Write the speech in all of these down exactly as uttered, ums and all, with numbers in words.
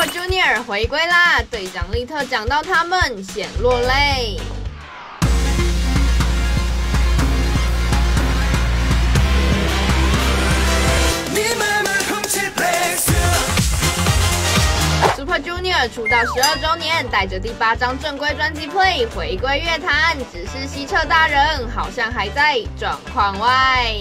Super Junior 回归啦！队长利特讲到他们，显落泪。Super Junior 出道十二周年，带着第八张正规专辑 Play 回归乐坛，只是西澈大人好像还在状况外。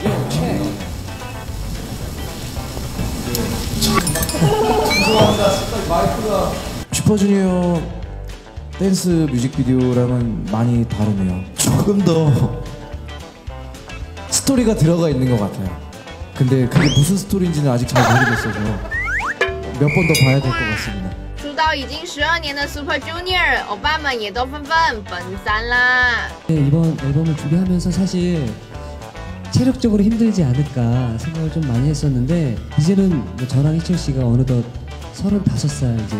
슈퍼주니어 댄스 뮤직비디오랑은 많이 다르네요. 조금 더 스토리가 들어가 있는 것 같아요. 근데 그게 무슨 스토리인지는 아직 잘 모르겠어서 몇 번 더 봐야 될 것 같습니다. 出道已经十二年的 Super Junior， 欧巴们也都纷纷奔三啦。 네, 이번 앨범을 준비하면서 사실 체력적으로 힘들지 않을까 생각을 좀 많이 했었는데 이제는 뭐 저랑 희철 씨가 어느덧 서른다섯 살 이제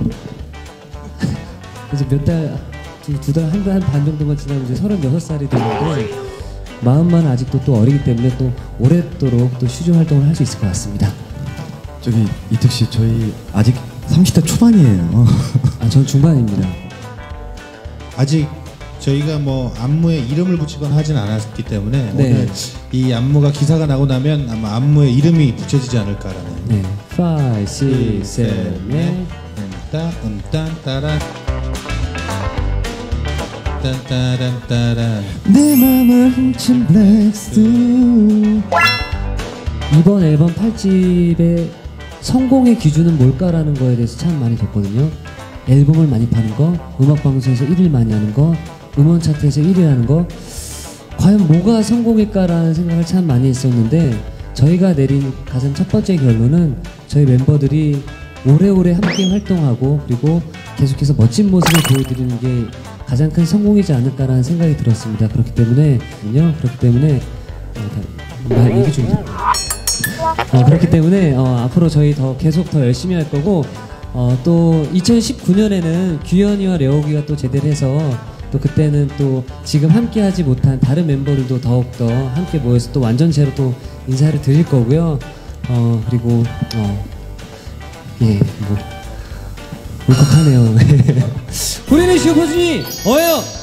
이제 몇 달, 두 달, 한 달 한 반 정도만 지나면 이제 서른여섯 살이 되는데 마음만 아직도 또 어리기 때문에 또 오랫도록 또 슈즈 활동을 할 수 있을 것 같습니다. 저기 이특 씨, 저희 아직 삼십 대 초반이에요. 아, 전 중반입니다. 아직 저희가 뭐 안무에 이름을 붙이거나 하진 않았기 때문에 네. 오늘 이 안무가 기사가 나고 나면 아마 안무에 이름이 붙여지지 않을까라는. 네. 오, 육, 칠, 팔. 음따 음딴 따라 딴따란 따란 내 맘을 훔친 블랙스. 이번 앨범 팔 집의 성공의 기준은 뭘까라는 거에 대해서 참 많이 줬거든요. 앨범을 많이 파는 거, 음악방송에서 일 위 많이 하는 거, 음원 차트에서 일 위 하는 거, 과연 뭐가 성공일까라는 생각을 참 많이 했었는데 저희가 내린 가장 첫 번째 결론은 저희 멤버들이 오래오래 함께 활동하고 그리고 계속해서 멋진 모습을 보여드리는 게 가장 큰 성공이지 않을까라는 생각이 들었습니다. 그렇기 때문에 그렇기 때문에 말 얘기 좀 어, 그렇기 때문에 어, 앞으로 저희 더 계속 더 열심히 할 거고 어, 또 이천십구 년에는 규현이와 려욱이가 또 제대를 해서 또 그때는 또 지금 함께 하지 못한 다른 멤버들도 더욱더 함께 모여서 또 완전체로 또 인사를 드릴 거고요. 어, 그리고 어, 예, 뭐 울컥하네요. 우리는 슈퍼주니 어예요.